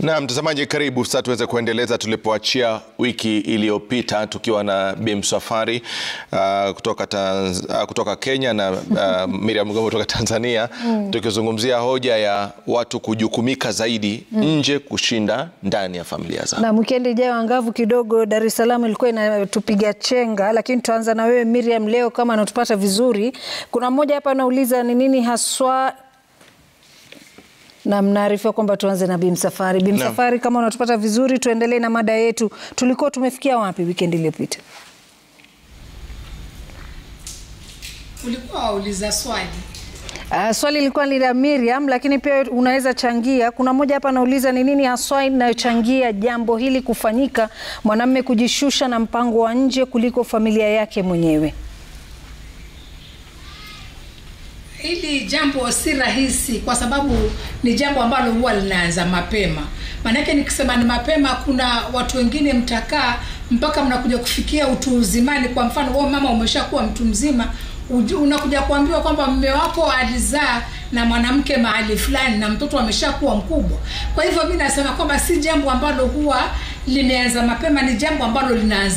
Na mtazamaji, karibu sasa tuweze kuendeleza tulipoachia wiki iliyopita tukiwa na Bi Msafwari kutoka Kenya na Miriam kutoka Tanzania, tukizungumzia hoja ya watu kujukumika zaidi nje kushinda ndani ya familia zao. Na weekend ijayo angavu kidogo Dar es Salaam ilikuwa inatupiga chenga, lakini tuanza na wewe Miriam leo kama anatupata vizuri. Kuna mmoja hapa anauliza ni nini haswa, na mnaarifiwa kwamba tuanze na Bi Msafwari. Bi Msafwari, kama unatupata vizuri tuendelee na mada yetu. Tulikuwa tumefikia wapi weekend iliyopita? Ulikuwa wauliza swali. Swali lilikuwa ni la Miriam, lakini pia unaweza changia. Kuna mmoja hapa anauliza ni nini haswa inayochangia jambo hili kufanyika, mwanamume kujishusha na mpango wa nje kuliko familia yake mwenyewe. Hili jambo si rahisi kwa sababu ni jambo ambalo huwa linaanza mapema. Manake nikisema ni mapema, kuna watu wengine mtakaa mpaka mnakuja kufikia utu uzimani. Kwa mfano wewe mama umeshakuwa mtu mzima, unakuja kuambiwa kwamba mume wako alizaa na mwanamke mahali fulani na mtoto ameshakuwa mkubwa. Kwa hivyo mimi nasema kwamba si jambo ambalo huwa limeanza mapema, ni jambo ambalo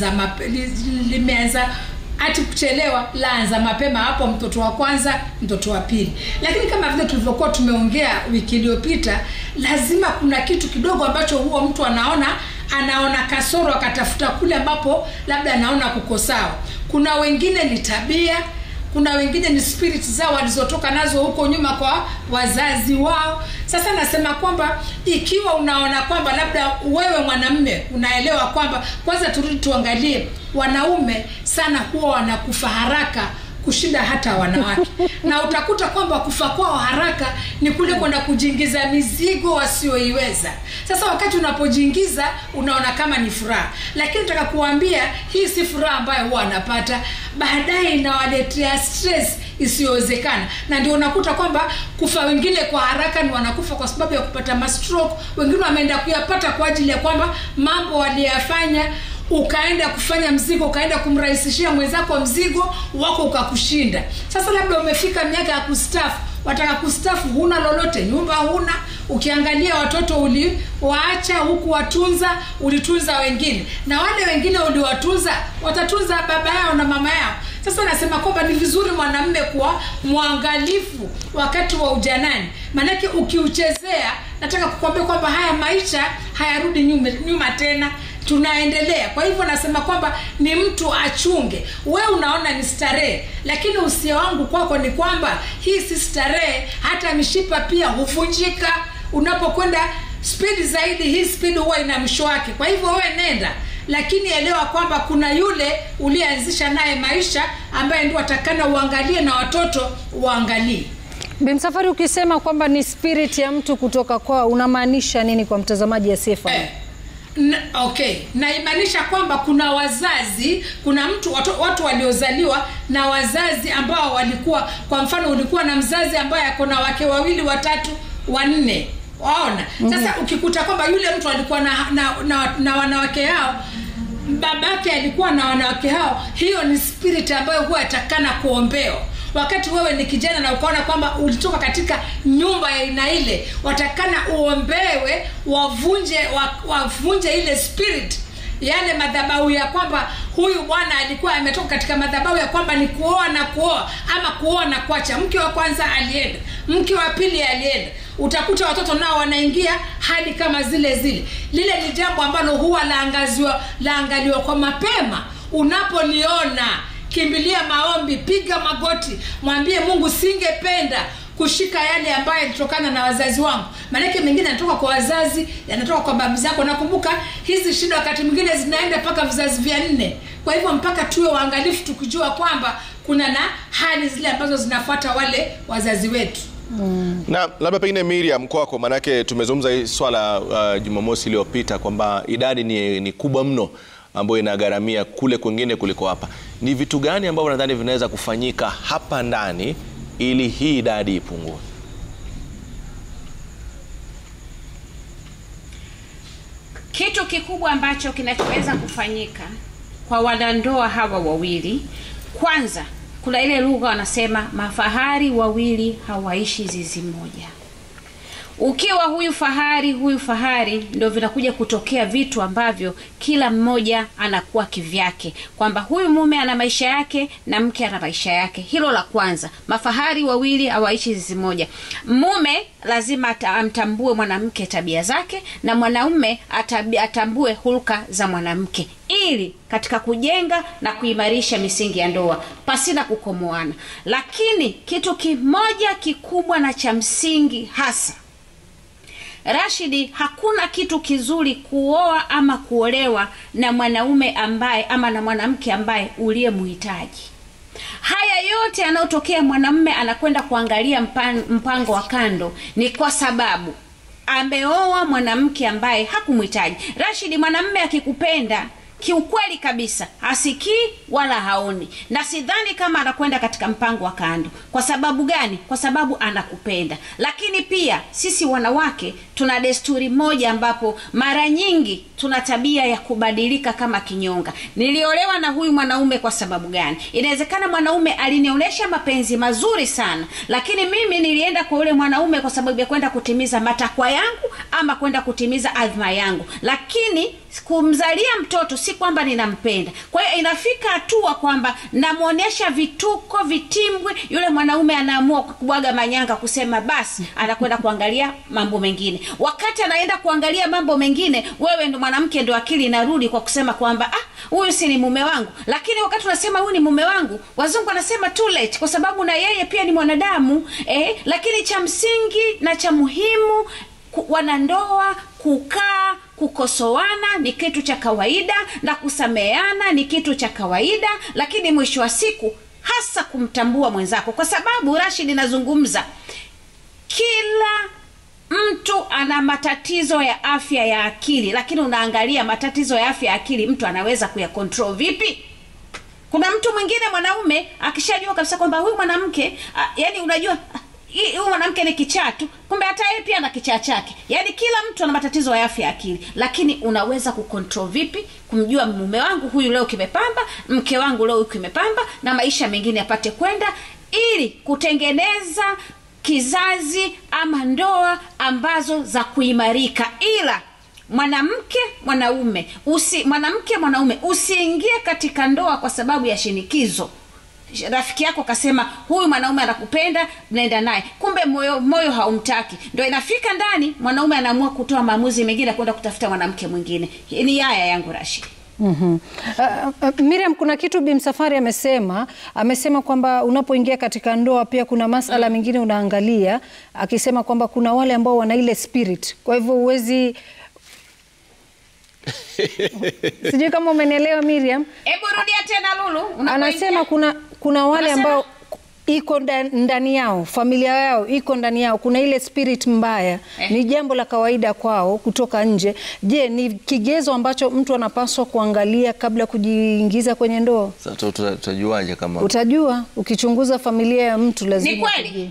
limeanza ati kuchelewa, laanza mapema hapo, mtoto wa kwanza, mtoto wa pili. Lakini kama vile tulivyokuwa tumeongea wiki iliyopita, lazima kuna kitu kidogo ambacho huo mtu anaona kasoro, akatafuta kule ambapo labda anaona kuko sawa. Kuna wengine ni tabia, kuna wengine ni spirit zao walizotoka nazo huko nyuma kwa wazazi wao. Sasa nasema kwamba ikiwa unaona kwamba labda wewe mwanamume unaelewa kwamba, kwanza turudi tuangalie, wanaume sana huwa wanakufa haraka kushinda hata wanawake. Na utakuta kwamba kufa kwao haraka ni kule kwenda kujiingiza mizigo wasioiweza. Sasa wakati unapojiingiza unaona kama ni furaha, lakini nataka kuambia hii si furaha ambayo huwa anapata, baadaye inawaletea stress isiyowezekana. Na ndio unakuta kwamba kufa wengine kwa haraka ni wanakufa kwa sababu ya kupata stroke, wengine wameenda kuyapata kwa ajili ya kwamba mambo waliyafanya, ukaenda kufanya mzigo, ukaenda kumrahisishia mwenzako mzigo wako ukakushinda. Sasa labda umefika miaka ya kustafu, wataka kustafu, huna lolote, nyumba huna, ukiangalia watoto uliwaacha huku watunza, ulitunza wengine, na wale wengine uliwatunza watatunza baba yao na mama yao. Sasa nasema kwamba ni vizuri mwanamume kuwa muangalifu wakati wa ujanani, manake ukiuchezea, nataka kukwambia kwamba haya maisha hayarudi nyuma tena, tunaendelea. Kwa hivyo nasema kwamba ni mtu achunge. Wewe unaona ni starehe, lakini usia wangu kwako ni kwamba hii si starehe, hata mishipa pia huvunjika unapokwenda speed zaidi. Hii speed huwa ina mwisho wake. Kwa hivyo wewe nenda, lakini elewa kwamba kuna yule ulianzisha naye maisha ambaye ndio atakana uangalie na watoto uangalie. Bi Msafwari, ukisema kwamba ni spirit ya mtu kutoka kwao, unamaanisha nini kwa mtazamaji asiyefahamu? Okay, naimaanisha kwamba kuna wazazi, kuna watu waliozaliwa na wazazi ambao walikuwa, kwa mfano ulikuwa na mzazi ambaye ako na wake wawili, watatu, wanne, waona. Sasa ukikuta kwamba yule mtu alikuwa na wanawake hao, babake alikuwa na wanawake hao, hiyo ni spirit ambayo huwa atakana kuombewa. Wakati wewe ni kijana na ukaona kwamba ulitoka katika nyumba ya aina ile, watakana uombewe, wavunje ile spirit, yale madhabahu ya kwamba huyu bwana alikuwa ametoka katika madhabahu ya kwamba ni kuoa na kuoa, ama kuoa na kuacha. Mke wa kwanza alienda, mke wa pili alienda, utakuta watoto nao wanaingia hadi kama zile. Lile ni jambo ambalo huwa laangaliwa kwa mapema. Unapoliona, kimbilia maombi, piga magoti, mwambie Mungu, singependa kushika yale ambayo yalitokana na wazazi wangu. Maana mengine yanatoka kwa wazazi, yanatoka kwa babu zako. Nakumbuka hizi shida wakati mwingine zinaenda mpaka vizazi vya 4. Kwa hivyo mpaka tuwe waangalifu, tukijua kwamba kuna na hali zile ambazo zinafuata wale wazazi wetu. Na labda pengine Miriam kwako, manake tumezungumza hii swala Jumamosi iliyopita kwamba idadi ni kubwa mno ambayo inagharamia kule kwingine kuliko hapa. Ni vitu gani ambavyo nadhani vinaweza kufanyika hapa ndani ili hii idadi ipungue? Kitu kikubwa ambacho kinachoweza kufanyika kwa wanandoa hawa wawili, kwanza kuna ile lugha wanasema mafahari wawili hawaishi zizi moja. Ukiwa huyu fahari, ndio vinakuja kutokea vitu ambavyo kila mmoja anakuwa kivyake, kwamba huyu mume ana maisha yake na mke ana maisha yake. Hilo la kwanza. Mafahari wawili hawaishi zizi moja. Mume lazima amtambue mwanamke tabia zake, na mwanaume atambue hulka za mwanamke, ili katika kujenga na kuimarisha misingi ya ndoa pasina kukomoana. Lakini kitu kimoja kikubwa na cha msingi hasa, Rashidi, hakuna kitu kizuri kuoa ama kuolewa na mwanaume ambaye ama na mwanamke ambaye uliyemhitaji. Haya yote yanayotokea mwanamume anakwenda kuangalia mpango wa kando ni kwa sababu ameoa mwanamke ambaye hakumhitaji. Rashidi, mwanamume akikupenda kiukweli kabisa hasikii wala haoni, na sidhani kama anakwenda katika mpango wa kando. Kwa sababu gani? Kwa sababu anakupenda. Lakini pia sisi wanawake tuna desturi moja ambapo mara nyingi tuna tabia ya kubadilika kama kinyonga. Niliolewa na huyu mwanaume kwa sababu gani? Inawezekana mwanaume alinionyesha mapenzi mazuri sana, lakini mimi nilienda kwa ule mwanaume kwa sababu ya kwenda kutimiza matakwa yangu ama kwenda kutimiza adhma yangu, lakini kumzalia mtoto si kwamba ninampenda. Kwa hiyo inafika hatua kwamba namuonesha vituko, vitimbwi, yule mwanaume anaamua kubwaga manyanga kusema basi anakwenda kuangalia mambo mengine. Wakati anaenda kuangalia mambo mengine, wewe ndo mwanamke ndo akili inarudi kwa kusema kwamba huyu si ni mume wangu. Lakini wakati unasema huyu ni mume wangu, wazungu wanasema too late, kwa sababu na yeye pia ni mwanadamu. Lakini cha msingi na cha muhimu, wanandoa kukaa kukosoana ni kitu cha kawaida, na kusameheana ni kitu cha kawaida, lakini mwisho wa siku hasa kumtambua mwenzako. Kwa sababu Rashid, nazungumza kila mtu ana matatizo ya afya ya akili, lakini unaangalia matatizo ya afya ya akili mtu anaweza kuyakontrol vipi? Kuna mtu mwingine mwanaume akishajua kabisa kwamba huyu mwanamke yani unajua huyu mwanamke ni kichaa tu, kumbe hata yeye pia ana kichaa chake. Yani kila mtu ana matatizo ya afya ya akili, lakini unaweza kucontrol vipi kumjua mume wangu huyu leo kimepamba, mke wangu leo kimepamba, na maisha mengine yapate kwenda, ili kutengeneza kizazi ama ndoa ambazo za kuimarika. Ila mwanamke mwanaume usiingie katika ndoa kwa sababu ya shinikizo. Rafiki yako kasema huyu mwanaume anakupenda, naenda naye, kumbe moyo haumtaki. Ndio inafika ndani mwanaume anaamua kutoa maamuzi mengine kwenda kutafuta mwanamke mwingine. Ni haya yangu Rashid. Miriam, kuna kitu Bi Msafwari amesema kwamba unapoingia katika ndoa pia kuna masala mengine unaangalia, akisema kwamba kuna wale ambao wana ile spirit. Kwa hivyo uwezi sijui kama umenielewa Miriam. Hebu rudia tena Lulu. Anasema kuna wale ambao iko ndani yao, familia yao iko ndani yao, kuna ile spirit mbaya. Ni jambo la kawaida kwao kutoka nje. Je, ni kigezo ambacho mtu anapaswa kuangalia kabla kujiingiza kwenye ndoa? Sasa utajuaje kama? Utajua ukichunguza familia ya mtu, lazima. Ni kweli.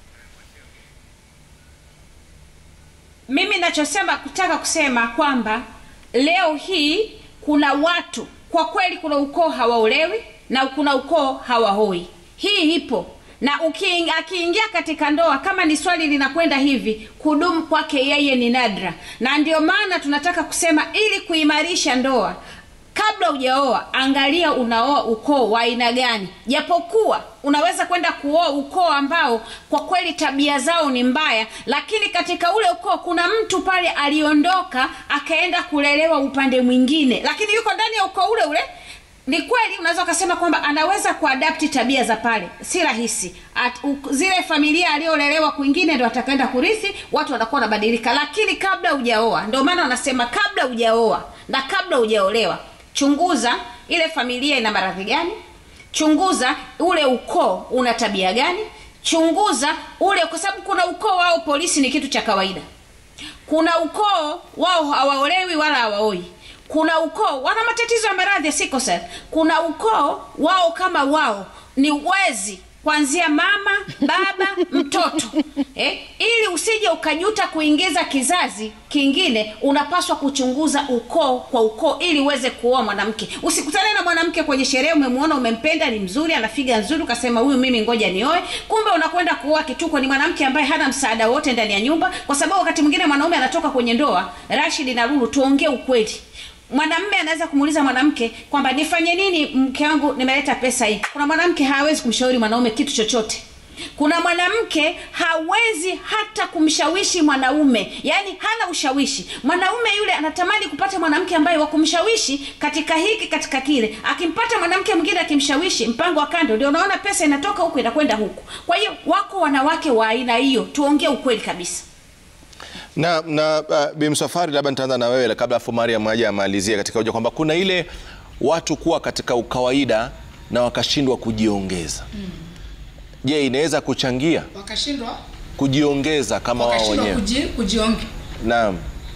Mimi kutaka kusema kwamba leo hii kuna watu kwa kweli, kuna ukoo hawaolewi na kuna ukoo hawahoi. Hii ipo, na akiingia katika ndoa, kama ni swali linakwenda hivi, kudumu kwake yeye ni nadra. Na ndio maana tunataka kusema, ili kuimarisha ndoa, kabla hujaoa angalia unaoa ukoo wa aina gani. Japokuwa unaweza kwenda kuoa ukoo ambao kwa kweli tabia zao ni mbaya, lakini katika ule ukoo kuna mtu pale aliondoka akaenda kulelewa upande mwingine, lakini yuko ndani ya ukoo ule ule. Ni kweli unaweza kusema kwamba anaweza kuadapti tabia za pale. Si rahisi. Zile familia aliolelewa kwingine ndio atakaenda kurithi, watu watakuwa wanabadilika. Lakini kabla hujaoa, ndio maana wanasema kabla hujaoa na kabla hujaolewa, chunguza ile familia ina maradhi gani, chunguza ule ukoo una tabia gani, chunguza ule, kwa sababu kuna ukoo wao polisi ni kitu cha kawaida, kuna ukoo wao hawaolewi wala hawaoi, kuna ukoo wana matatizo ya maradhi ya sickle cell, kuna ukoo wao kama wao ni wezi kuanzia mama, baba, mtoto. Ili usije ukajuta kuingiza kizazi kingine, unapaswa kuchunguza ukoo kwa ukoo ili uweze kuoa mwanamke. Usikutane na mwanamke kwenye sherehe, umemuona, umempenda, ni mzuri, anafiga nzuri, ukasema huyu mimi ngoja nioe. Kumbe unakwenda kuoa kituko, ni mwanamke ambaye hana msaada wote ndani ya nyumba. Kwa sababu wakati mwingine mwanaume anatoka kwenye ndoa, Rashid na Lulu, tuongee ukweli. Mwanamume anaweza kumuuliza mwanamke kwamba nifanye nini mke wangu, nimeleta pesa hii. Kuna mwanamke hawezi kumshauri mwanaume kitu chochote. Kuna mwanamke hawezi hata kumshawishi mwanaume, yani hana ushawishi. Mwanaume yule anatamani kupata mwanamke ambaye wa kumshawishi katika hiki katika kile. Akimpata mwanamke mwingine akimshawishi, mpango wa kando, ndio unaona pesa inatoka huku inakwenda huku. Kwa hiyo wako wanawake wa aina hiyo, tuongee ukweli kabisa. Na Bi Msafwari, labda nitaanza na wewe kabla afu Mariam aje amalizie katika hoja kwamba kuna ile watu kuwa katika ukawaida na wakashindwa kujiongeza. Je, inaweza kuchangia wakashindwa kujiongeza kama wao wenyewe? Kujiongeza. Naam.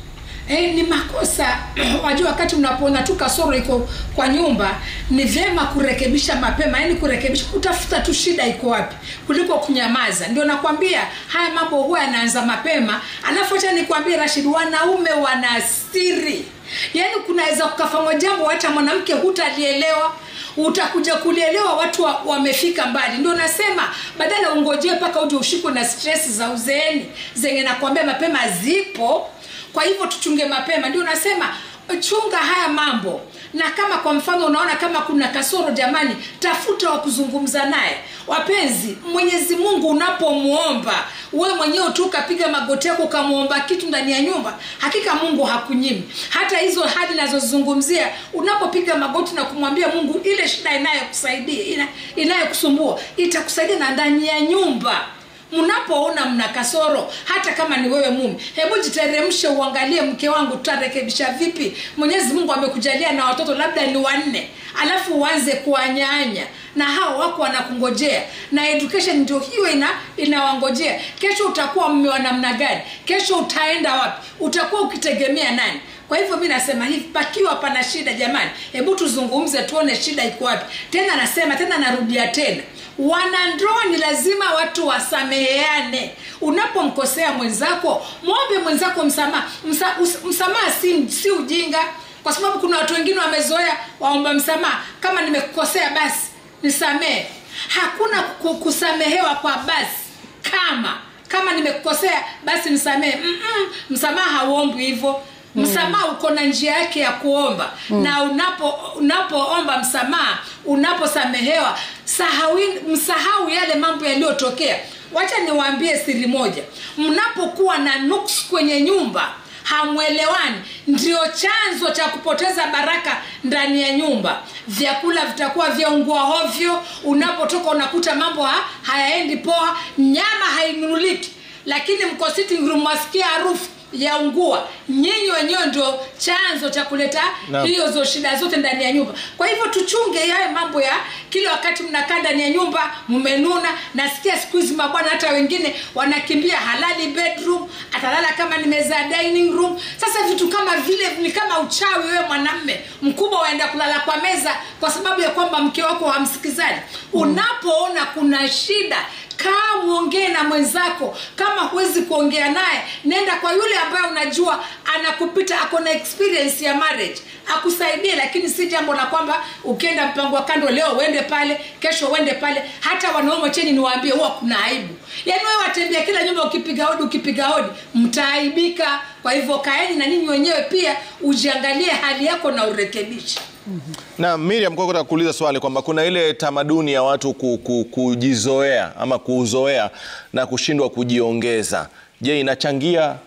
Ni makosa. Wajua wakati unapoona tu kasoro iko kwa nyumba, ni vyema kurekebisha mapema, yani kurekebisha, kutafuta tu shida iko wapi kuliko kunyamaza. Ndio nakwambia haya mambo huwa yanaanza mapema. Anafuata nikwambie Rashid, wanaume wana siri. Yani kunaweza kukafanywa jambo hata mwanamke hutalielewa, utakuja kulielewa watu wamefika mbali. Ndio nasema badala ungojee mpaka uje ushikwe na stress za uzeeni zenye nakwambia mapema zipo. Kwa hivyo tuchunge mapema. Ndio nasema chunga haya mambo. Na kama kwa mfano unaona kama kuna kasoro, jamani, tafuta wa kuzungumza naye. Wapenzi, Mwenyezi Mungu unapomuomba, wewe mwenyewe tu kapiga magoti yako kamuomba kitu ndani ya nyumba, hakika Mungu hakunyimi. Hata hizo hadi nazozungumzia, unapopiga magoti na kumwambia Mungu ile shida inayokusaidia, inayokusumbua, itakusaidia na ndani ya nyumba. Mnapoona mna kasoro, hata kama ni wewe mume, hebu jiteremshe uangalie, mke wangu tutarekebisha vipi? Mwenyezi Mungu amekujalia na watoto labda ni 4, alafu uanze kuanyanya na hao wako wanakungojea, na education ndio hiyo inawangojea. Kesho utakuwa mume wa namna gani? Kesho utaenda wapi? Utakuwa ukitegemea nani? Kwa hivyo mimi nasema hivi, pakiwa pana shida jamani, hebu tuzungumze tuone shida iko wapi. Tena nasema tena, narudia tena, wanandoa ni lazima watu wasameheane. Unapomkosea mwenzako, muombe mwenzako msamaha. Msamaha si ujinga, kwa sababu kuna watu wengine wamezoea waomba msamaha, kama nimekukosea basi nisamehe. Hakuna kusamehewa kwa basi. Kama nimekukosea basi nisamehe. Msamaha hauombi hivyo. Msamaha uko na njia yake ya kuomba. Na unapoomba msamaha, unaposamehewa, msahau yale mambo yaliyotokea. Wacha niwaambie siri moja. Mnapokuwa na nuks kwenye nyumba, hamwelewani, ndio chanzo cha kupoteza baraka ndani ya nyumba. Vyakula vitakuwa vyaungua hovyo, unapotoka unakuta mambo hayaendi poa, nyama hainunuliki, lakini mko sitting room wasikia harufu yaungua. Nyinyi wenyewe ndio chanzo cha kuleta hizo shida zote ndani ya nyumba. Kwa hivyo tuchunge yale mambo ya kila wakati mnakaa ndani ya nyumba mmenuna. Nasikia siku hizi mabwana hata wengine wanakimbia halali bedroom, atalala kama ni meza dining room. Sasa vitu kama vile ni kama uchawi. Wewe mwanamume mkubwa waenda kulala kwa meza kwa sababu ya kwamba mke wako hamsikizani. Unapoona kuna shida, kaa muongee na mwenzako. Kama huwezi kuongea naye, nenda kwa yule ambaye unajua anakupita, ako na experience ya marriage, akusaidie. Lakini si jambo la kwamba ukienda mpango wa kando leo uende pale, kesho uende pale. Hata wanaume cheni niwaambie, huwa kuna aibu. Yaani wewe watembea kila nyumba ukipiga hodi, mtaaibika. Kwa hivyo kaeni na ninyi wenyewe pia ujiangalie hali yako na urekebishe. Na Miriam, kwa kutaka kuuliza swali kwamba kuna ile tamaduni ya watu kujizoea ama kuzoea na kushindwa kujiongeza. Je, inachangia?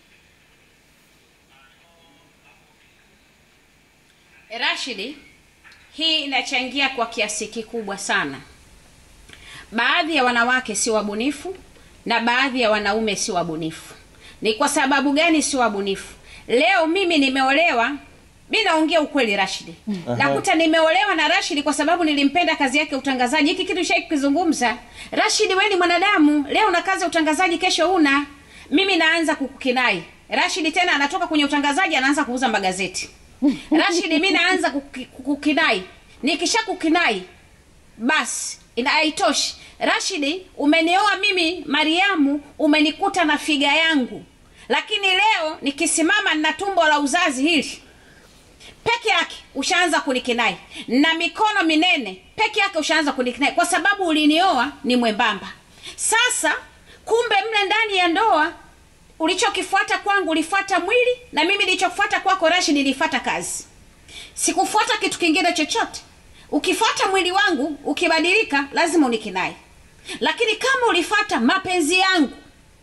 Rashidi, hii inachangia kwa kiasi kikubwa sana. Baadhi ya wanawake si wabunifu na baadhi ya wanaume si wabunifu. Ni kwa sababu gani si wabunifu? Leo mimi nimeolewa, mimi naongea ukweli Rashidi. Nakuta nimeolewa na Rashidi kwa sababu nilimpenda kazi yake utangazaji. Hiki kitu shaki kuzungumza. Rashidi, wewe ni mwanadamu, leo una kazi ya utangazaji, kesho una. Mimi naanza kukukinai. Rashidi tena anatoka kwenye utangazaji anaanza kuuza magazeti. Rashidi, mimi naanza kukukinai. Nikisha kukinai, basi haitoshi. Rashidi, umenioa mimi Mariamu, umenikuta na figa yangu, lakini leo nikisimama na tumbo la uzazi hili peke yake ushaanza kunikinai, na mikono minene peke yake ushaanza kunikinai, kwa sababu ulinioa ni mwembamba. Sasa kumbe mle ndani ya ndoa ulichokifuata kwangu ulifuata mwili, na mimi nilichofuata kwako Rashidi nilifuata kazi. Sikufuata kitu kingine chochote. Ukifuata mwili wangu ukibadilika lazima unikinai. Lakini kama ulifuata mapenzi yangu,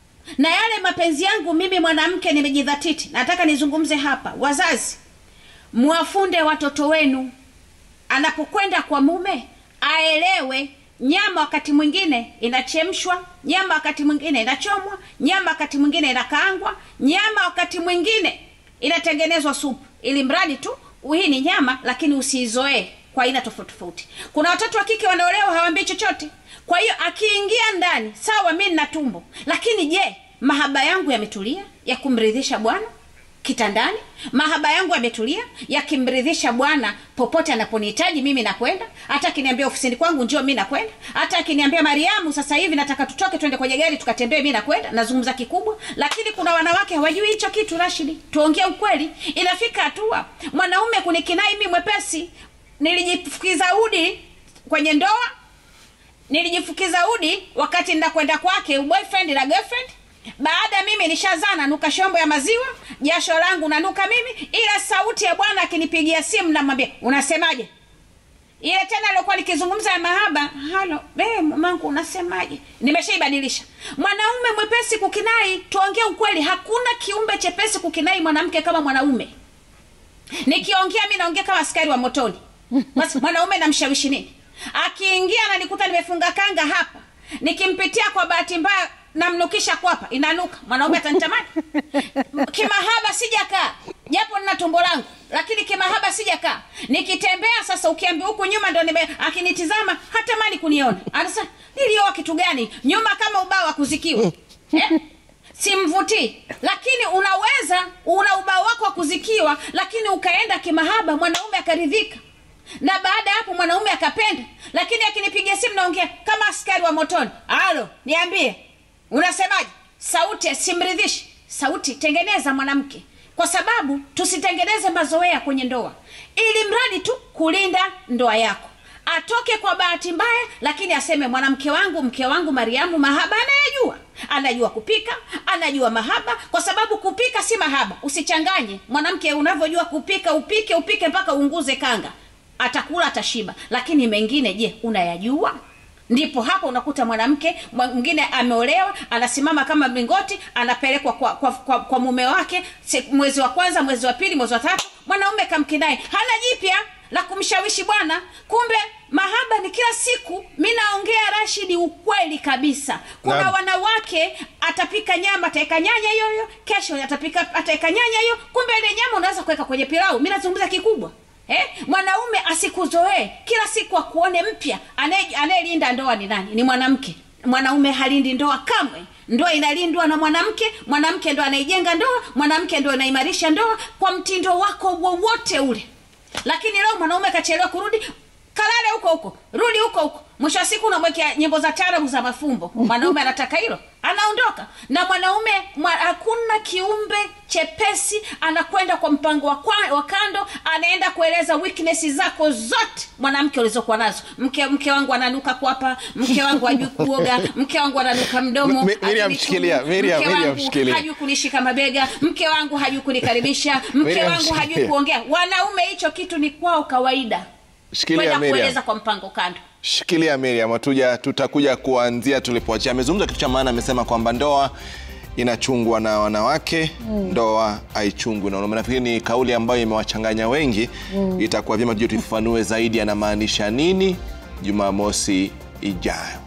na yale mapenzi yangu mimi mwanamke nimejidhatiti, nataka nizungumze hapa. Wazazi, muwafunde watoto wenu anapokwenda kwa mume aelewe nyama wakati mwingine inachemshwa, nyama wakati mwingine inachomwa, nyama wakati mwingine inakaangwa, nyama wakati mwingine inatengenezwa supu, ili mradi tu hii ni nyama, lakini usiizoee kwa aina tofauti tofauti. Kuna watoto wa kike wanaolewa hawaambii chochote. Kwa hiyo akiingia ndani, sawa mimi nina tumbo, lakini je, mahaba yangu yametulia ya kumridhisha Bwana kitandani? Mahaba yangu yametulia ya kimridhisha Bwana popote anaponihitaji mimi nakwenda? Hata akiniambia ofisini kwangu njoo mimi nakwenda. Hata akiniambia Mariamu sasa hivi nataka tutoke twende kwenye gari tukatembee, mimi nakwenda. Nazungumza kikubwa. Lakini kuna wanawake hawajui hicho kitu. Rashidi, tuongee ukweli. Inafika hatua mwanaume kunikinai mimi mwepesi. Nilijifukiza udi kwenye ndoa. Nilijifukiza udi wakati ninakwenda kwake boyfriend na girlfriend. Baada mimi nishazana nuka shombo ya maziwa, jasho langu nanuka mimi, ila sauti ya Bwana akinipigia simu na mwambia, "Unasemaje?" Ile tena alikuwa nikizungumza ya mahaba, "Halo, mamangu unasemaje?" Nimeshaibadilisha. Mwanaume mwepesi kukinai, tuongee ukweli, hakuna kiumbe chepesi kukinai mwanamke kama mwanaume. Nikiongea mimi naongea kama askari wa motoni. Basi mwanaume namshawishi nini? Akiingia ananikuta nimefunga kanga hapa. Nikimpitia kwa bahati mbaya namnukisha kwapa, inanuka. Mwanaume atanitamani? Kimahaba sijakaa. Japo nina tumbo langu, lakini kimahaba sijakaa. Nikitembea sasa ukiambia huko nyuma ndo akinitizama hatamani kuniona. Anasema, "Nilioa kitu gani? Nyuma kama ubao wa kuzikiwa." Simvuti. Lakini una ubao wako wa kuzikiwa, lakini ukaenda kimahaba, mwanaume akaridhika. Na baada hapo mwanaume akapenda. Lakini akinipigia simu naongea kama askari wa motoni. "Halo, niambie. Unasemaje?" Sauti simridhishi. Sauti tengeneza mwanamke. Kwa sababu tusitengeneze mazoea kwenye ndoa. Ili mradi tu kulinda ndoa yako. Atoke kwa bahati mbaya, lakini aseme mwanamke wangu, mke wangu Mariamu mahaba anayajua. Anajua kupika, anajua mahaba, kwa sababu kupika si mahaba. Usichanganye. Mwanamke unavyojua kupika, upike mpaka uunguze kanga. Atakula atashiba, lakini mengine je, unayajua? Ndipo hapo unakuta mwanamke mwingine ameolewa, anasimama kama mlingoti, anapelekwa kwa mume wake mwezi wa kwanza, mwezi wa pili, mwezi wa tatu, mwanaume kamkinai. Hana jipya la kumshawishi Bwana. Kumbe mahaba ni kila siku. Mimi naongea Rashidi ukweli kabisa. Kuna wanawake atapika nyama, ataeka nyanya hiyo, kesho ataeka nyanya hiyo, kumbe ile nyama unaweza kuweka kwenye pilau. Mimi nazungumza kikubwa. Mwanaume asikuzoee kila siku akuone mpya. Anayelinda ndoa ni nani? Ni mwanamke. Mwanaume halindi ndoa kamwe. Ndoa inalindwa na mwanamke. Mwanamke ndo anaijenga ndoa, mwanamke ndo anaimarisha ndoa kwa mtindo wako wowote ule. Lakini leo mwanaume kachelewa kurudi, kalale huko, rudi huko. Mwisho wa siku unamwekea nyimbo za taarabu za mafumbo. Mwanaume anataka hilo, anaondoka. Na mwanaume hakuna kiumbe chepesi, anakwenda kwa mpango wa kando, anaenda kueleza weaknesses zako zote mwanamke ulizokuwa nazo. Mke wangu ananuka kwapa, mke wangu hajui kuoga, mke wangu ananuka mdomo. Miriam shikilia. Hajui kunishika mabega, mke wangu hajui kunikaribisha, mke wangu hajui kuongea. Wanaume hicho kitu ni kwao kawaida. Shikilia Miriam. Kueleza kwa mpango kando. Shikilia Miriam, tutakuja kuanzia tulipoachia. Amezungumza kitu cha maana, amesema kwamba ndoa inachungwa na wanawake, ndoa haichungwi na wanaume. Nafikiri ni kauli ambayo imewachanganya wengi. Itakuwa vyema tufafanue zaidi anamaanisha nini Jumamosi ijayo.